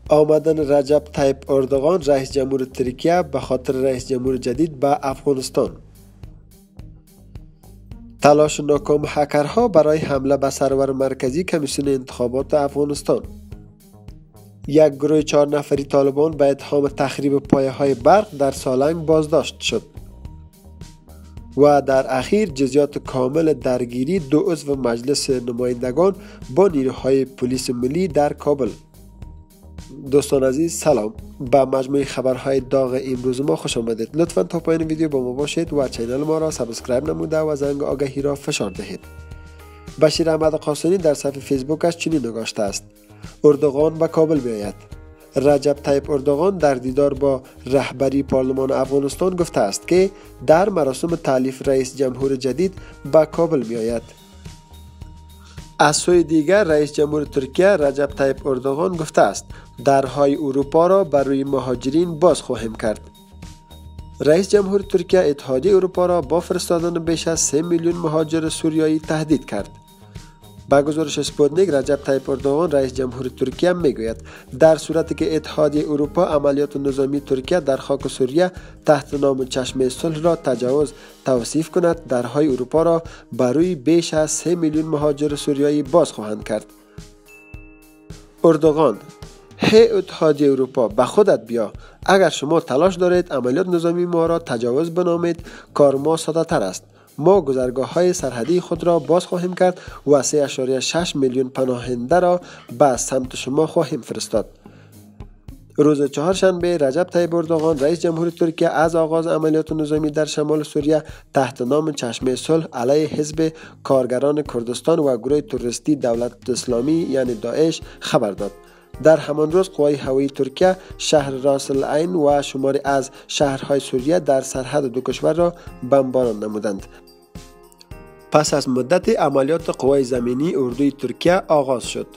آمدن رجب طیب اردوغان رئیس جمهور ترکیه به خاطر رئیس جمهور جدید به افغانستان. تلاش ناکام هکرها برای حمله به سرور مرکزی کمیسیون انتخابات افغانستان. یک گروه 4 نفری طالبان به اتهام تخریب پایه‌های برق در سالنگ بازداشت شد. و در اخیر جزئیات کامل درگیری 2 عضو مجلس نمایندگان با نیروهای پلیس ملی در کابل. دوستان عزیز سلام، به مجموعه خبرهای داغ امروز ما خوش آمدید. لطفاً تا پایان ویدیو با ما باشید و چینل ما را سابسکرایب نموده و زنگ آگهی را فشار دهید. بشیر احمد قاسمی در صفحه فیسبوکش چنین نگاشته است: اردوغان به کابل بیاید. رجب طیب اردوغان در دیدار با رهبری پارلمان افغانستان گفته است که در مراسم تألیف رئیس جمهور جدید به کابل می آید. از سوی دیگر رئیس جمهور ترکیه رجب طیب اردوغان گفته است درهای اروپا را برای مهاجرین باز خواهیم کرد. رئیس جمهور ترکیه اتحادیه اروپا را با فرستادن بیش از 3 میلیون مهاجر سوریایی تهدید کرد. با گزارش اسپوتنیک رجب طیب اردوغان رئیس جمهور ترکیه میگوید در صورتی که اتحادیه اروپا عملیات نظامی ترکیه در خاک سوریه تحت نام چشمه صلح را تجاوز توصیف کند، درهای اروپا را برای بیش از 3 میلیون مهاجر سوریایی باز خواهند کرد. اردوغان: هی اتحادیه اروپا، به خودت بیا. اگر شما تلاش دارید عملیات نظامی ما را تجاوز بنامید، کار ما ساده تر است. ما گذرگاه های سرحدی خود را باز خواهیم کرد و 3.6 میلیون پناهنده را به سمت شما خواهیم فرستاد. روز چهارشنبه رجب طیب اردوغان رئیس جمهور ترکیه از آغاز عملیات نظامی در شمال سوریه تحت نام چشمه صلح علیه حزب کارگران کردستان و گروه تروریستی دولت اسلامی یعنی داعش خبر داد. در همان روز قوای هوایی ترکیه شهر راس العین و شماری از شهرهای سوریه در سرحد دو کشور را بمباران نمودند. پس از مدت عملیات قوای زمینی اردوی ترکیه آغاز شد.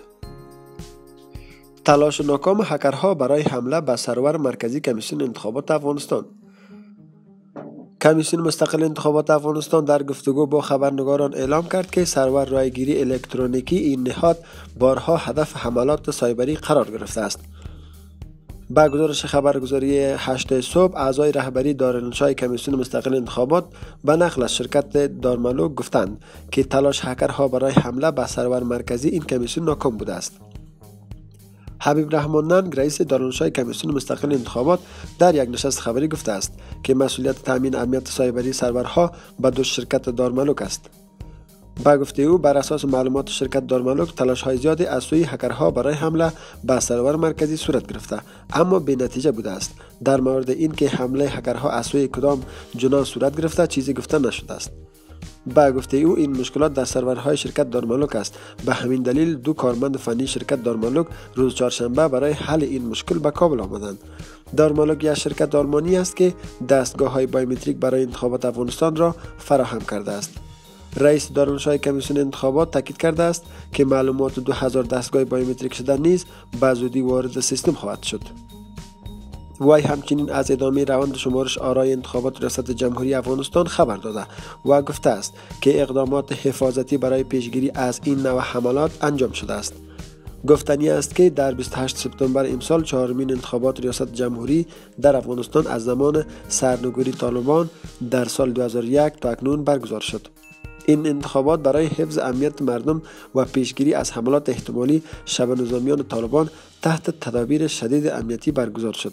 تلاش ناکام هکرها برای حمله به سرور مرکزی کمیسیون انتخابات افغانستان. کمیسیون مستقل انتخابات افغانستان در گفتگو با خبرنگاران اعلام کرد که سرور رایگیری الکترونیکی این نهاد بارها هدف حملات سایبری قرار گرفته است. با گزارش خبرگزاری 8 صبح اعضای رهبری دارالانشای کمیسیون مستقل انتخابات به نقل از شرکت دارمالوگ گفتند که تلاش هکرها برای حمله به سرور مرکزی این کمیسیون ناکام بوده است. حبیب رحمان ننگ رئیس دارالانشای کمیسیون مستقل انتخابات در یک نشست خبری گفته است که مسئولیت تامین امنیت سایبری سرورها به 2 شرکت دارمالوگ است. با گفته او بر اساس معلومات شرکت دارمالوگ تلاش‌های زیادی از سوی هکرها برای حمله به سرور مرکزی صورت گرفته اما بی نتیجه بوده است. در مورد این که حمله هکرها از سوی کدام جناح صورت گرفته چیزی گفته نشده است. با گفته او این مشکلات در سرورهای شرکت دارمالوگ است. به همین دلیل 2 کارمند فنی شرکت دارمالوگ روز چهارشنبه برای حل این مشکل به کابل آمدند. دارمالوگ یک شرکت آلمانی است که دستگاه‌های بایومتریک برای انتخابات افغانستان را فراهم کرده است. رئیس دارالانشای کمیسیون انتخابات تاکید کرده است که معلومات 2000 دستگاه بایومتریک شده نیز به زودی وارد سیستم خواهد شد. وی همچنین از ادامه روند شمارش آرای انتخابات ریاست جمهوری افغانستان خبر داده و گفته است که اقدامات حفاظتی برای پیشگیری از این نوع حملات انجام شده است. گفتنی است که در 28 سپتامبر امسال 4مین انتخابات ریاست جمهوری در افغانستان از زمان سرنگونی طالبان در سال 2001 تا اکنون برگزار شد. این انتخابات برای حفظ امنیت مردم و پیشگیری از حملات احتمالی شبه نظامیان طالبان تحت تدابیر شدید امنیتی برگزار شد.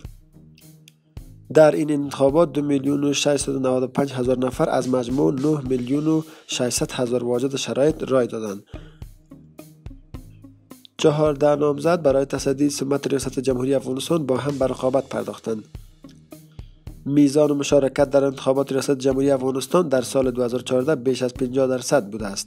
در این انتخابات 2,695,000 نفر از مجموع 9,600,000 واجد شرایط رای دادند. 14 نامزد برای تصدی سمت ریاست جمهوری افغانستان با هم به رقابت پرداختند. میزان مشارکت در انتخابات ریاست جمهوری افغانستان در سال 2014 بیش از 50% بوده است.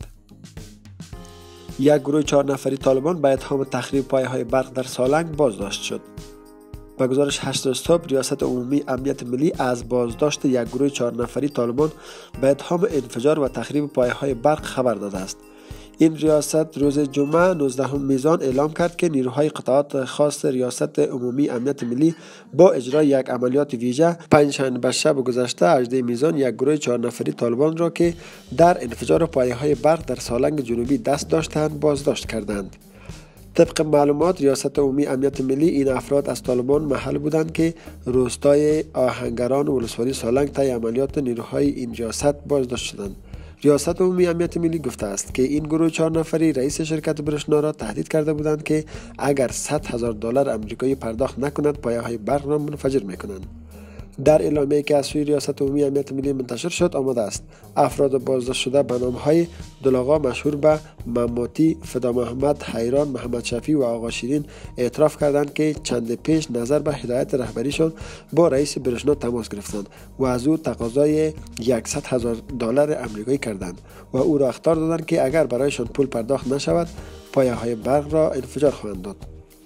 یک گروه 4 نفری طالبان به اتهام تخریب پایه‌های برق در سالنگ بازداشت شد. با گزارش 8 صبح ریاست عمومی امنیت ملی از بازداشت یک گروه 4 نفری طالبان به اتهام انفجار و تخریب پایه‌های برق خبر داده است. این ریاست روز جمعه 19 میزان اعلام کرد که نیروهای قطعات خاص ریاست عمومی امنیت ملی با اجرای یک عملیات ویژه پنجشنبه شب گذشته 18 میزان یک گروه 4 نفری طالبان را که در انفجار پایه‌های برق در سالنگ جنوبی دست داشتند بازداشت کردند. طبق معلومات ریاست عمومی امنیت ملی، این افراد از طالبان محل بودند که روستای آهنگران ولسوالی سالنگ طی عملیات نیروهای این ریاست بازداشت شدند. ریاست عمومی امنیت ملی گفته است که این گروه 4 نفری رئیس شرکت برشنا را تهدید کرده بودند که اگر $100,000 آمریکایی پرداخت نکند پایه‌های برق را منفجر می‌کنند. در اعلامیه‌ای که از سوی ریاست عمومی امنیت ملی منتشر شد آمده است افراد بازداشت شده به نام‌های دلاغا مشهور به مماتی، فدا محمد، حیران، محمد شفیع و آقا شیرین اعتراف کردند که چند پیش نظر به هدایت رهبریشان با رئیس برشنا تماس گرفتند و از او تقاضای $100,000 آمریکایی کردند و او را اخطار دادند که اگر برایشان پول پرداخت نشود پایه‌های برق را انفجار خواهند داد.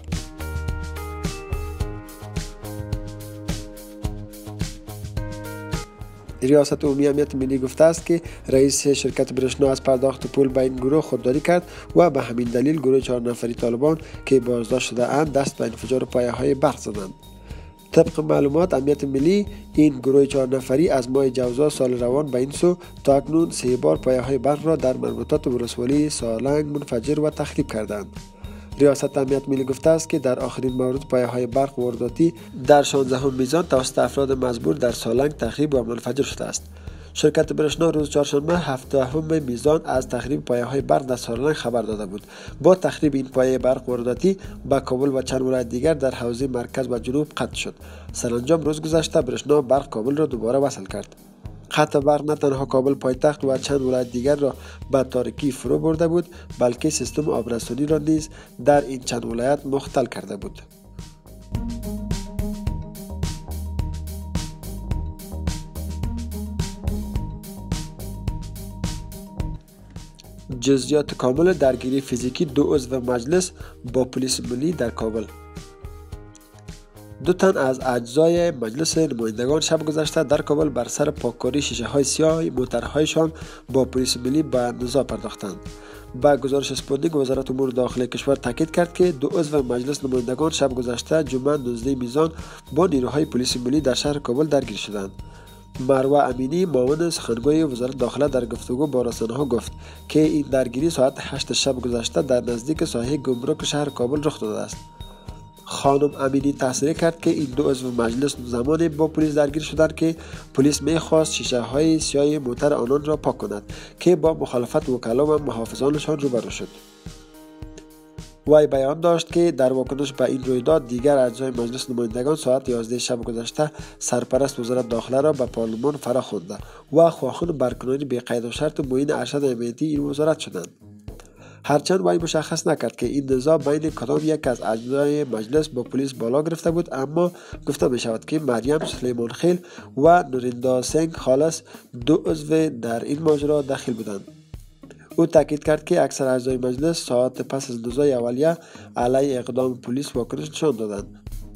ریاست عمومی امنیت ملی گفته است که رئیس شرکت برشنا از پرداخت پول به این گروه خودداری کرد و به همین دلیل گروه 4 نفری طالبان که بازداشت شده اند دست به انفجار پایه‌های برق زدند. طبق معلومات امنیت ملی، این گروه 4 نفری از ماه جوزا سال روان به این سو تا اکنون 3 بار پایه‌های برق را در مربوطات ولسوالی سالنگ منفجر و تخریب کردند. ریاست امنیت ملی گفته است که در آخرین مورد پایه‌های برق وارداتی در 16 میزان توسط افراد مزبور در سالنگ تخریب و منفجر شده است. شرکت برشنا روز چهارشنبه 17 میزان از تخریب پایه‌های برق در سالنگ خبر داده بود. با تخریب این پایه برق وارداتی به کابل و چند ولایت دیگر در حوزه مرکز و جنوب قطع شد. سرانجام روز گذشته برشنا برق کابل را دوباره وصل کرد. قطع برق نه تنها کابل پایتخت و چند ولایت دیگر را به تاریکی فرو برده بود، بلکه سیستم آبرسانی را نیز در این چند ولایت مختل کرده بود. جزئیات کامل درگیری فیزیکی 2 عضو مجلس با پلیس ملی در کابل. 2 تن از اعضای مجلس نمایندگان شب گذشته در کابل بر سر پاککاری شیشه‌های سیاه موترهایشان با پلیس ملی به نزاع پرداختند. با گزارش اسپوتنیک وزارت امور داخلی کشور تاکید کرد که 2 عضو مجلس نمایندگان شب گذشته جمعه 19 میزان با نیروهای پلیس ملی در شهر کابل درگیر شدند. مروه امینی معاون سخنگوی وزارت داخله در گفتگو با رسانه‌ها گفت که این درگیری ساعت 8 شب گذشته در نزدیک ساحه گمرک شهر کابل رخ داده است. خانم امینی تصریح کرد که این 2 عضو مجلس زمانی با پلیس درگیر شدند که پلیس می‌خواست شیشه‌های سیاه موتر آنان را پاک کند که با مخالفت وکلا و محافظانشان روبرو شد. وی بیان داشت که در واکنش به این رویداد دیگر اعضای مجلس نمایندگان ساعت 11 شب گذشته سرپرست وزارت داخله را به پارلمان فراخوانده و خواهان برکناری بی قید و شرط معین ارشد امنیتی این وزارت شدند. هرچند وی مشخص نکرد که این نزاع بین کدام یک از اعضای مجلس با پلیس بالا گرفته بود، اما گفته می شود که مریم سلیمان خیل و نوریندا سنگ خالص 2 عضو در این ماجرا دخیل بودند. او تاکید کرد که اکثر اعضای مجلس ساعت پس از نزاع اولیه علیه اقدام پلیس واکنش نشان دادند.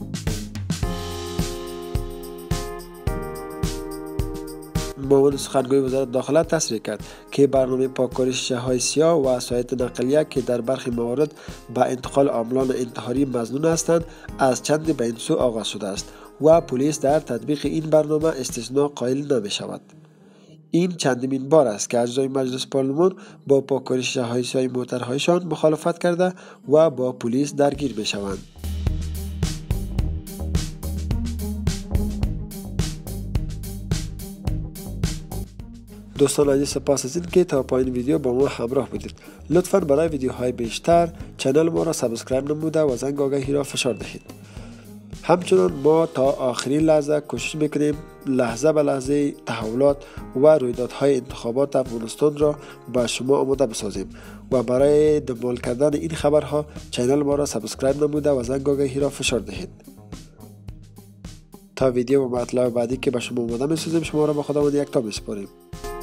معاون سخنگوی وزارت داخله تصریح کرد که برنامه پاککاری شیشه‌های سیاه و اسایط نقلیه که در برخی موارد به انتقال عاملان انتحاری مظنون هستند از چند به این سو آغاز شده است و پلیس در تطبیق این برنامه استثناء قائل نمی شود. این چندمین بار است که اعضای مجلس پارلمان با پاککاری شیشه‌های سیاه موترهایشان مخالفت کرده و با پلیس درگیر می شوند. دوستان عزیز، سپاس از این که تا پایین ویدیو با ما همراه بودید. لطفاً برای ویدیوهای بیشتر چنل ما را سابسکرایب نموده و زنگ آگهی را فشار دهید. همچنان ما تا آخرین لحظه کوشش میکنیم لحظه به لحظه تحولات و رویدادهای انتخابات افغانستان را با شما آماده بسازیم و برای دنبال کردن این خبرها چنل ما را سابسکرایب نموده و زنگ آگهی را فشار دهید. تا ویدیو و مطلب بعدی که به شما آماده میسازیم شما را به خداوند یکتا میسپاریم.